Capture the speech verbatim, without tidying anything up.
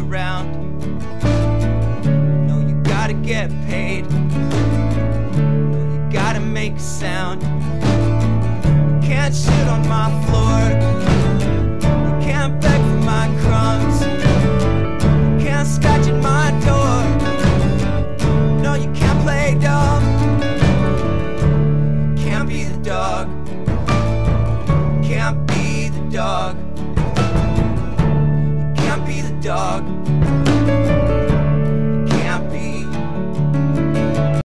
around. No, you gotta get paid. No, you gotta make a sound. You can't shit on my floor. You can't beg for my crumbs. You can't scratch at my door. No, you can't play dumb. Can't be the dog. Can't be the dog. You can't be the dog.